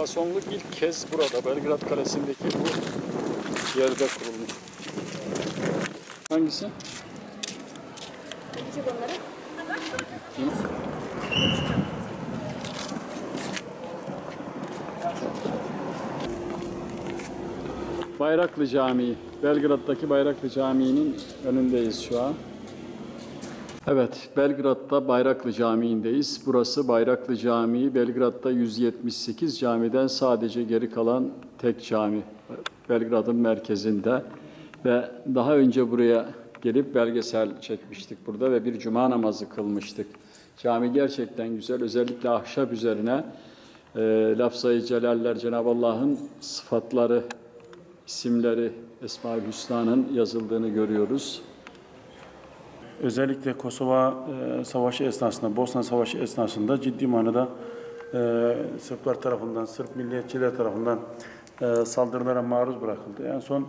Masonluk ilk kez burada Belgrad Kalesi'ndeki bu yerde kurulmuş. Hangisi? Çek onları. Bayraklı Camii. Belgrad'daki Bayraklı Camii'nin önündeyiz şu an. Evet, Belgrad'da Bayraklı Camii'ndeyiz. Burası Bayraklı Camii. Belgrad'da 178 camiden sadece geri kalan tek cami. Belgrad'ın merkezinde. Ve daha önce buraya gelip belgesel çekmiştik burada ve bir cuma namazı kılmıştık. Cami gerçekten güzel. Özellikle ahşap üzerine lafzayı celaller, Cenab-ı Allah'ın sıfatları, isimleri, Esma-i Hüsna'nın yazıldığını görüyoruz. Özellikle Kosova Savaşı esnasında, Bosna Savaşı esnasında ciddi manada Sırplar tarafından, Sırp milliyetçiler tarafından saldırılara maruz bırakıldı. En son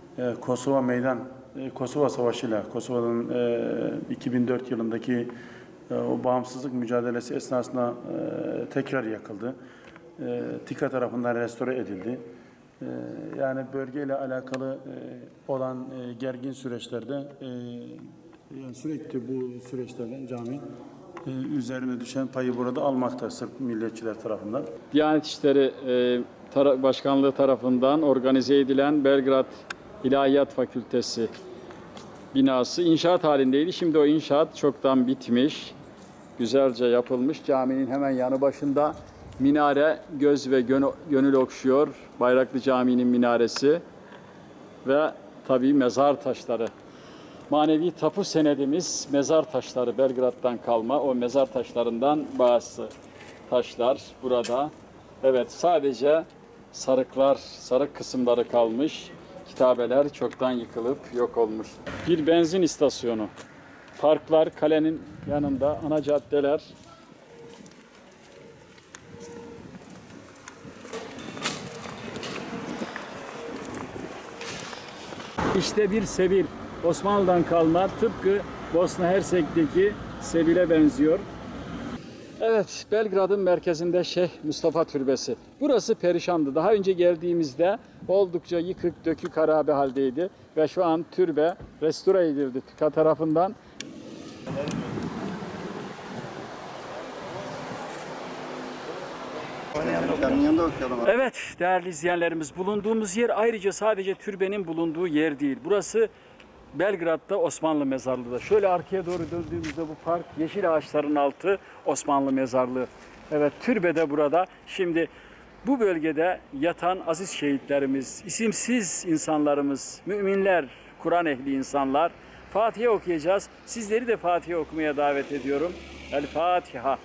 Kosova Savaşı'yla, Kosova'nın 2004 yılındaki o bağımsızlık mücadelesi esnasında tekrar yakıldı. TİKA tarafından restore edildi. Yani bölgeyle alakalı olan gergin süreçlerde yani sürekli bu süreçlerden cami üzerine düşen payı burada almakta Sırp milliyetçiler tarafından. Diyanet İşleri Başkanlığı tarafından organize edilen Belgrad İlahiyat Fakültesi binası inşaat halindeydi. Şimdi o inşaat çoktan bitmiş, güzelce yapılmış. Caminin hemen yanı başında minare göz ve gönül okşuyor. Bayraklı Camii'nin minaresi ve tabii mezar taşları. Manevi tapu senedimiz mezar taşları, Belgrad'dan kalma o mezar taşlarından bazı taşlar burada. Evet, sadece sarık kısımları kalmış. Kitabeler çoktan yıkılıp yok olmuş. Bir benzin istasyonu. Parklar, kalenin yanında ana caddeler. İşte bir sebil. Osmanlı'dan kalma, tıpkı Bosna Hersek'teki sebile benziyor. Evet, Belgrad'ın merkezinde Şeyh Mustafa Türbesi. Burası perişandı. Daha önce geldiğimizde oldukça yıkık, dökük, harabe haldeydi. Ve şu an türbe restore edildi TİKA tarafından. Evet değerli izleyenlerimiz, bulunduğumuz yer ayrıca sadece türbenin bulunduğu yer değil. Burası Belgrad'da Osmanlı mezarlığı. Şöyle arkaya doğru döndüğümüzde bu park, yeşil ağaçların altı Osmanlı mezarlığı. Evet, türbe de burada. Şimdi bu bölgede yatan aziz şehitlerimiz, isimsiz insanlarımız, müminler, Kur'an ehli insanlar. Fatiha okuyacağız. Sizleri de Fatiha okumaya davet ediyorum. El Fatiha.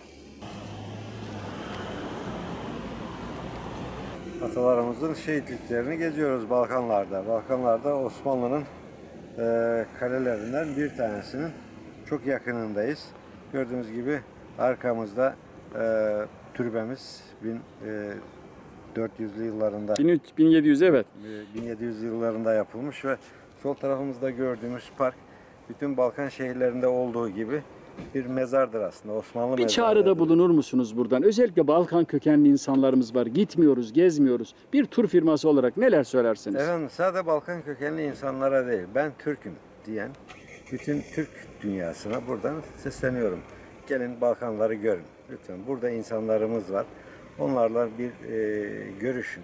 Atalarımızın şehitliklerini geziyoruz Balkanlarda. Balkanlarda Osmanlı'nın kalelerinden bir tanesinin çok yakınındayız. Gördüğünüz gibi arkamızda türbemiz 1400'lü yıllarında 1700 evet. 1700 yıllarında yapılmış ve sol tarafımızda gördüğümüz park bütün Balkan şehirlerinde olduğu gibi bir mezardır aslında. Osmanlı Bir mezarı. çağrıda bulunur musunuz buradan? Özellikle Balkan kökenli insanlarımız var. Gitmiyoruz, gezmiyoruz. Bir tur firması olarak neler söylersiniz? Efendim sadece Balkan kökenli insanlara değil, ben Türk'üm diyen bütün Türk dünyasına buradan sesleniyorum. Gelin Balkanları görün. Lütfen burada insanlarımız var. Onlarla bir görüşün.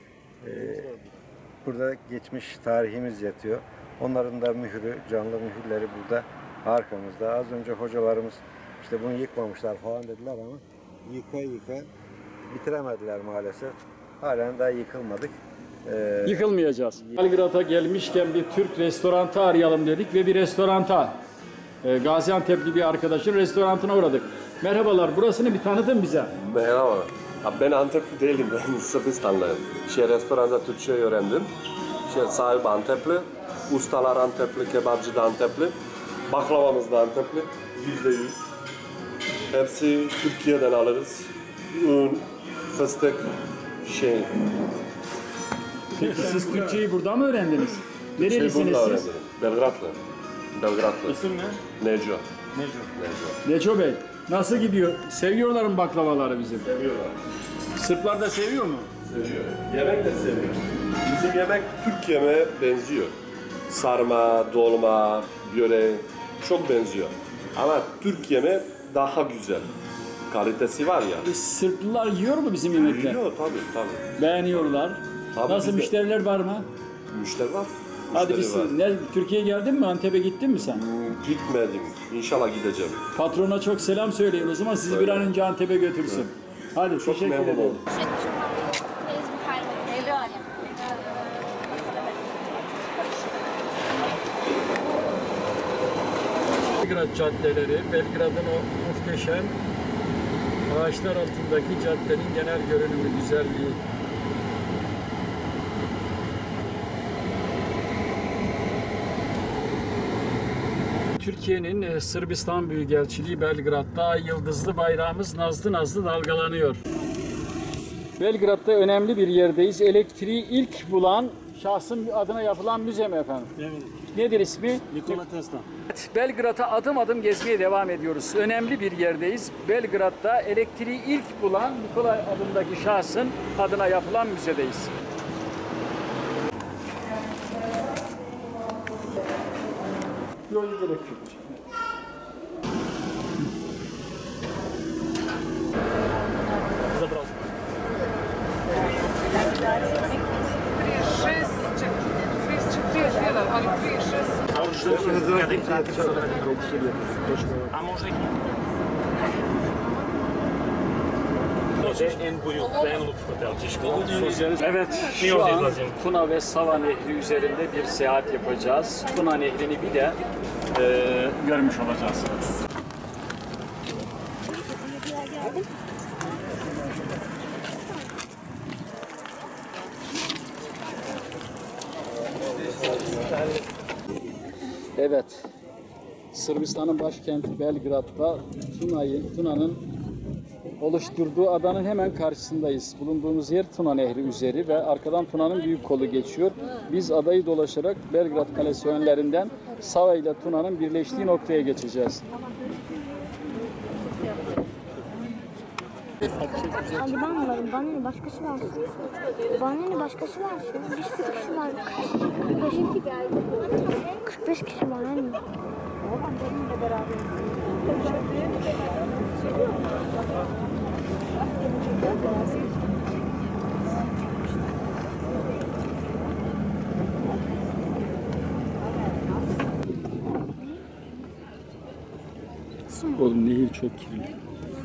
Burada geçmiş tarihimiz yatıyor. Onların da mührü, canlı mühürleri burada arkamızda. Az önce hocalarımız işte bunu yıkmamışlar falan dediler ama yıka bitiremediler maalesef. Halen daha yıkılmadık. Yıkılmayacağız. Belgrad'a gelmişken bir Türk restorantı arayalım dedik ve bir restoranta, Gaziantep'li bir arkadaşın restorantına uğradık. Merhabalar, burasını bir tanıtın bize. Merhaba. Ben Antepli değilim, ben Sırbistanlıyım. Restoranda Türkçe öğrendim. Sahibi Antepli, ustalar Antepli, kebapçı da Antepli, baklavamız da Antepli, %100. Hepsi Türkiye'den alırız. Un, fıstık, Peki siz Türkçeyi burada mı öğrendiniz? Nerelisiniz siz? Belgradlı. İsim ne? Neco. Neco Bey, nasıl gidiyor? Seviyorlar mı baklavaları bizim? Seviyorlar. Sırplar da seviyor mu? Seviyor. Yemek de seviyor. Bizim yemek Türk yemeğe benziyor. Sarma, dolma, börek çok benziyor. Ama Türk yemeği daha güzel. Kalitesi var ya. Sırplılar yiyor mu bizim yemekleri? Yiyor tabii. Beğeniyorlar. Tabii, Nasıl bize- müşteriler var mı? Müşteri var. Hadi Müşteri var. Türkiye'ye geldin mi? Antep'e gittin mi sen? Gitmedim. İnşallah gideceğim. Patrona çok selam söyleyin o zaman sizi bir an önce Antep'e götürsün. Hadi Çok teşekkür memnun ederim. oldum. Belgrad caddeleri, Belgrad'ın o muhteşem ağaçlar altındaki caddenin genel görünümü, güzelliği. Türkiye'nin Sırbistan Büyükelçiliği Belgrad'da ay yıldızlı bayrağımız nazlı nazlı dalgalanıyor. Belgrad'da önemli bir yerdeyiz. Elektriği ilk bulan şahsın adına yapılan müze mi efendim? Evet. Nedir ismi? Nikola Tesla. Belgrad'a adım adım gezmeye devam ediyoruz. Önemli bir yerdeyiz. Belgrad'da elektriği ilk bulan Nikola adındaki şahsın adına yapılan müzedeyiz. Yol gerek yok. Evet, şu an Tuna ve Sava Nehri üzerinde bir seyahat yapacağız. Tuna Nehri'ni bir de görmüş olacağız. Evet, Sırbistan'ın başkenti Belgrad'da Tuna'nın oluşturduğu adanın hemen karşısındayız. Bulunduğumuz yer Tuna Nehri üzeri ve arkadan Tuna'nın büyük kolu geçiyor. Biz adayı dolaşarak Belgrad Kalesi önlerinden Sava ile Tuna'nın birleştiği noktaya geçeceğiz. Ali ben varım, bana ne başkası varsın. Bana ne başkası varsın. Bir sürü kişi var. 45 kişi var anne. Benimle beraber. Oğlum nehir çok kirli.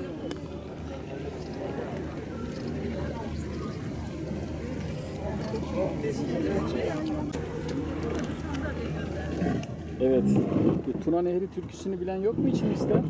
Evet. Tuna Nehri türküsünü bilen yok mu içimizde?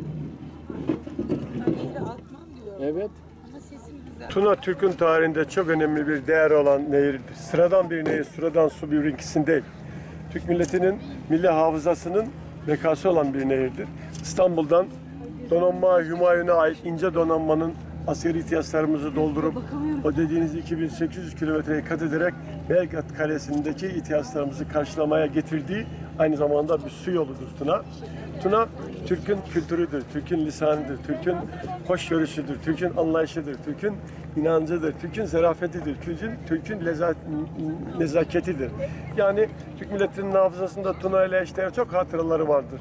Evet. Tuna Türk'ün tarihinde çok önemli bir değer olan nehirdir. Sıradan bir nehir, sıradan su birinkisi değil. Türk milletinin milli hafızasının bekası olan bir nehirdir. İstanbul'dan donanma Hümayun'a ait ince donanmanın askeri ihtiyaçlarımızı doldurup o dediğiniz 2800 kilometreyi kat ederek Belgrad Kalesi'ndeki ihtiyaçlarımızı karşılamaya getirdiği aynı zamanda bir su yoludur Tuna. Tuna, Türk'ün kültürüdür, Türk'ün lisanıdır, Türk'ün hoşgörüsüdür, Türk'ün anlayışıdır, Türk'ün inancıdır, Türk'ün zarafetidir, Türk'ün nezaketidir. Yani Türk milletinin hafızasında Tuna ile eşdeğer çok hatıraları vardır.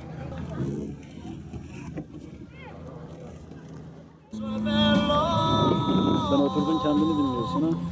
Sen oturdun kendini dinliyorsun ha.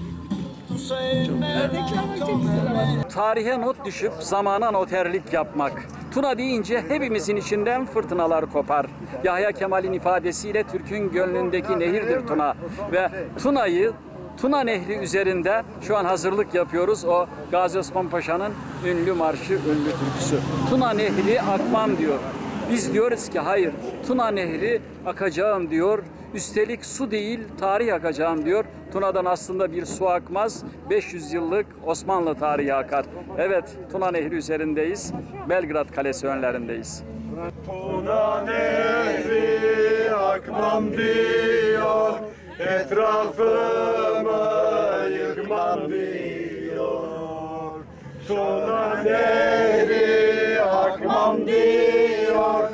Tarihe not düşüp zamana noterlik yapmak. Tuna deyince hepimizin içinden fırtınalar kopar. Yahya Kemal'in ifadesiyle Türk'ün gönlündeki nehirdir Tuna. Ve Tuna Nehri üzerinde şu an hazırlık yapıyoruz. O Gazi Osman Paşa'nın ünlü marşı, ünlü türküsü. Tuna Nehri akmam diyor. Biz diyoruz ki hayır, Tuna Nehri akacağım diyor. Üstelik su değil, tarih akacağım diyor. Tuna'dan aslında bir su akmaz. 500 yıllık Osmanlı tarihi akar. Evet, Tuna Nehri üzerindeyiz. Belgrad Kalesi önlerindeyiz. Tuna Nehri akmam diyor, etrafımı yıkmam diyor. Tuna Nehri akmam diyor,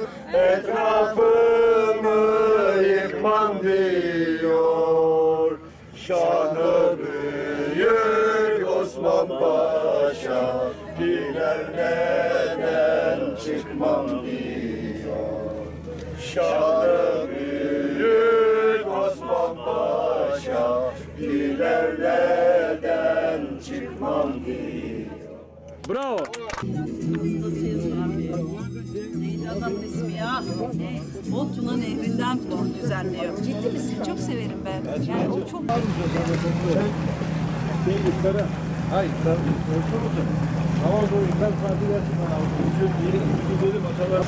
etrafımı yıkmam diyor. Şanı çıkmam diyor. Şanı büyük Osman Paşa, ilerleden çıkmam diyor. Bravo. Hastasıyız abi. Neydi adamın ismi ya? O Tuna Nehri'nden tur düzenliyor. Ciddi misin? Çok severim ben. Yani o çok... Hayır, sen ölçü musun? Hava doğru yukarı saati gelsin bana. Gidelim atalar.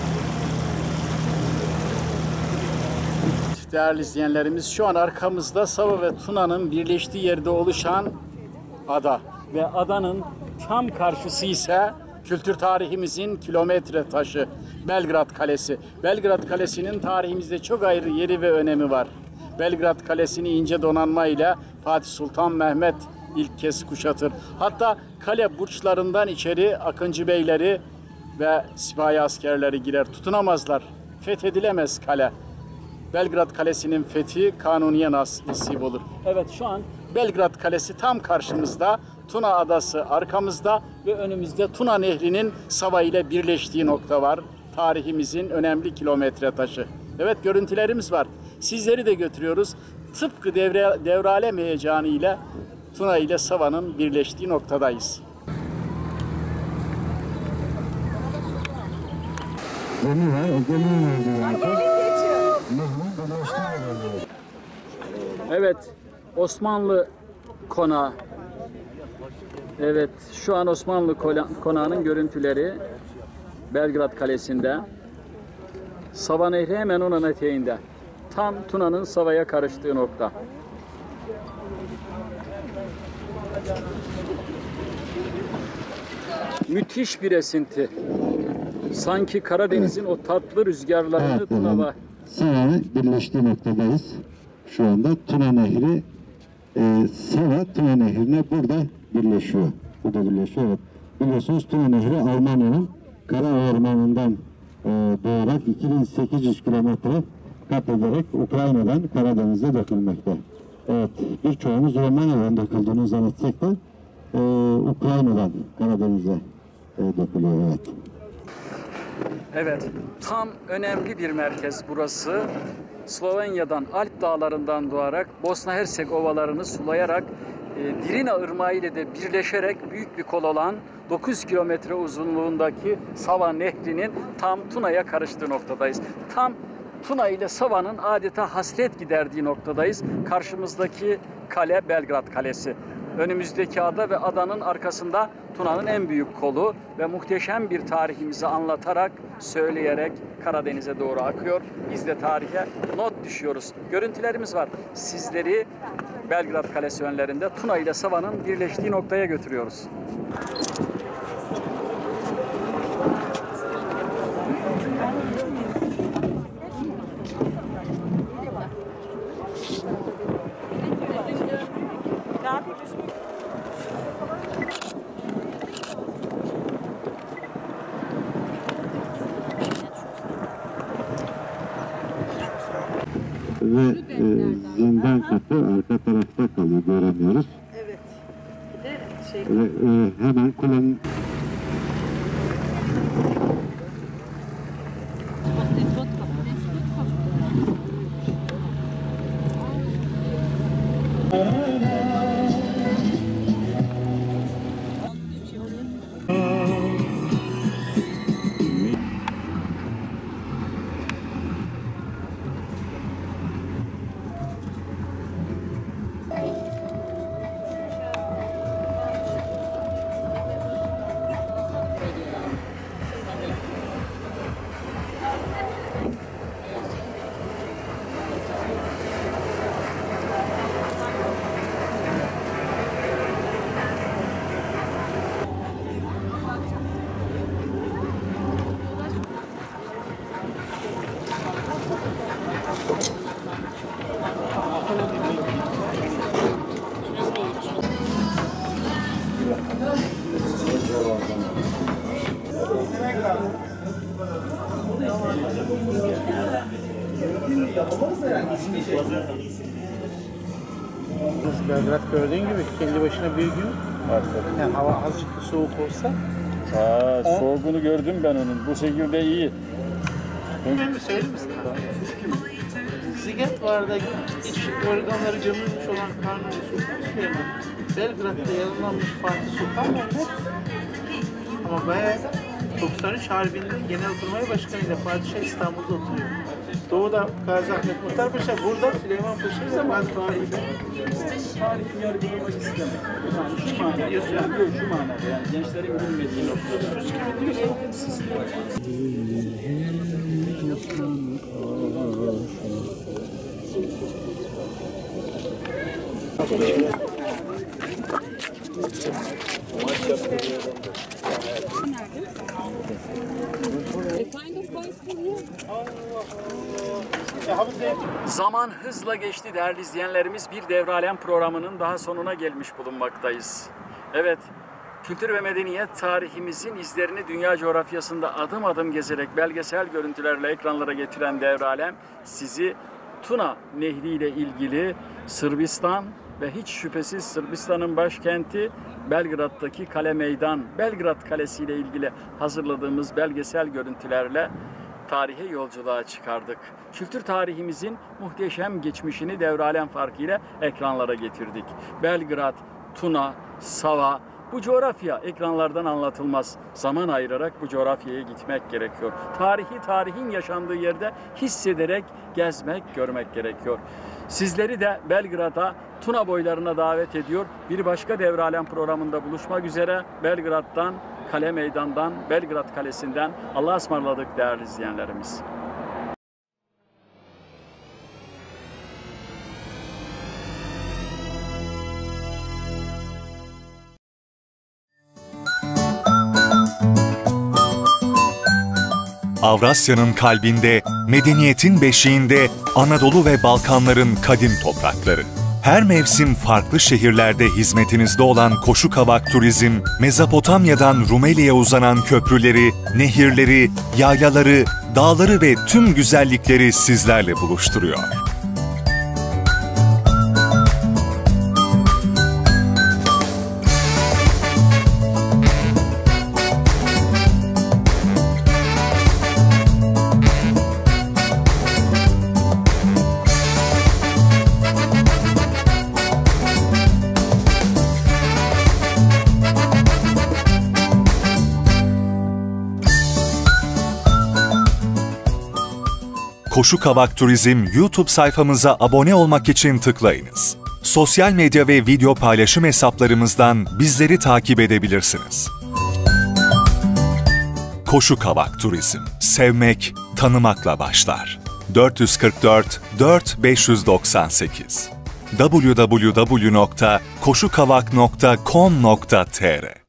Değerli izleyenlerimiz, şu an arkamızda Sava ve Tuna'nın birleştiği yerde oluşan ada ve adanın tam karşısı ise kültür tarihimizin kilometre taşı Belgrad Kalesi. Belgrad Kalesi'nin tarihimizde çok ayrı yeri ve önemi var. Belgrad Kalesi'ni ince donanma ile Fatih Sultan Mehmet ilk kez kuşatır. Hatta kale burçlarından içeri Akıncı beyleri ve sipahi askerleri girer. Tutunamazlar. Fethedilemez kale. Belgrad Kalesi'nin fethi Kanuni'ye nasip olur. Evet, şu an Belgrad Kalesi tam karşımızda, Tuna Adası arkamızda ve önümüzde Tuna Nehri'nin Sava ile birleştiği nokta var. Tarihimizin önemli kilometre taşı. Evet, görüntülerimiz var. Sizleri de götürüyoruz. Tıpkı devralem heyecanı ile Tuna ile Sava'nın birleştiği noktadayız. Gemi var, o gemiyi verdi. Evet, Osmanlı konağı. Evet, şu an Osmanlı konağının görüntüleri Belgrad Kalesi'nde. Sava Nehri hemen onun eteğinde. Tam Tuna'nın Sava'ya karıştığı nokta. Müthiş bir esinti. Sanki Karadeniz'in o tatlı rüzgarlarını Tuna'la... Sava birleştiği noktadayız. Şu anda Tuna Nehri, Sava Tuna Nehri'ne burada birleşiyor. Burada birleşiyor. Evet. Biliyorsunuz Tuna Nehri Almanya'nın Kara Ormanı'ndan doğarak 2800 kilometre kat ederek Ukrayna'dan Karadeniz'e dökülmekte. Evet, birçoğumuz Romanya'dan döküldüğünü zannetsek de Ukrayna'dan Karadeniz'e dökülüyor. Evet. Evet, tam önemli bir merkez burası. Slovenya'dan, Alp dağlarından doğarak, Bosna Hersek ovalarını sulayarak, Drina Irmağı ile de birleşerek büyük bir kol olan 9 kilometre uzunluğundaki Sava Nehri'nin tam Tuna'ya karıştığı noktadayız. Tam Tuna ile Sava'nın adeta hasret giderdiği noktadayız. Karşımızdaki kale Belgrad Kalesi. Önümüzdeki ada ve adanın arkasında Tuna'nın en büyük kolu ve muhteşem bir tarihimizi anlatarak, söyleyerek Karadeniz'e doğru akıyor. Biz de tarihe not düşüyoruz. Görüntülerimiz var. Sizleri Belgrad Kalesi önlerinde Tuna ile Sava'nın birleştiği noktaya götürüyoruz. Ve zindan kapı arka tarafta kalıyor, göremiyoruz. Evet. Ve hemen kulenin Belgrad gördüğün gibi kendi başına bir gün yani hava azıcık soğuk olsa Soğugunu gördüm ben onun. Bu şekilde iyi. Ben söyleyeyim misin? Ziget vardı, iç organları gömülmüş olan Kanuni Sultan Süleyman. Belgrad'da yaralanmış Fatih Sultan Mehmet. Ama bayağı 93 Harbi'nin Genelkurmay Başkanı'yla Fatih Şah İstanbul'da oturuyor. Doğu'da Gazi Ahmet Muhtar Paşa, burada Süleyman Paşa zamanı tarihi. Tarihi yargılamak istemem. Şu manada, şu manada yani gençlerin bilmediği noktada. Zaman hızla geçti değerli izleyenlerimiz. Bir Devralem programının daha sonuna gelmiş bulunmaktayız. Evet, kültür ve medeniyet tarihimizin izlerini dünya coğrafyasında adım adım gezerek belgesel görüntülerle ekranlara getiren Devralem sizi Tuna Nehri ile ilgili Sırbistan ve hiç şüphesiz Sırbistan'ın başkenti Belgrad'daki Kale Meydan, Belgrad Kalesi ile ilgili hazırladığımız belgesel görüntülerle tarihe yolculuğa çıkardık. Kültür tarihimizin muhteşem geçmişini Devralem farkıyla ekranlara getirdik. Belgrad, Tuna, Sava, bu coğrafya ekranlardan anlatılmaz. Zaman ayırarak bu coğrafyaya gitmek gerekiyor. Tarihin yaşandığı yerde hissederek gezmek, görmek gerekiyor. Sizleri de Belgrad'a, Tuna boylarına davet ediyor. Bir başka Devralem programında buluşmak üzere. Belgrad'dan, Kale Meydan'dan, Belgrad Kalesi'nden Allah'a ısmarladık değerli izleyenlerimiz. Avrasya'nın kalbinde, medeniyetin beşiğinde Anadolu ve Balkanların kadim toprakları. Her mevsim farklı şehirlerde hizmetinizde olan Koşukavak Turizm, Mezopotamya'dan Rumeli'ye uzanan köprüleri, nehirleri, yaylaları, dağları ve tüm güzellikleri sizlerle buluşturuyor. Koşukavak Turizm YouTube sayfamıza abone olmak için tıklayınız. Sosyal medya ve video paylaşım hesaplarımızdan bizleri takip edebilirsiniz. Koşukavak Turizm, sevmek, tanımakla başlar. 444 4598 www.koşukavak.com.tr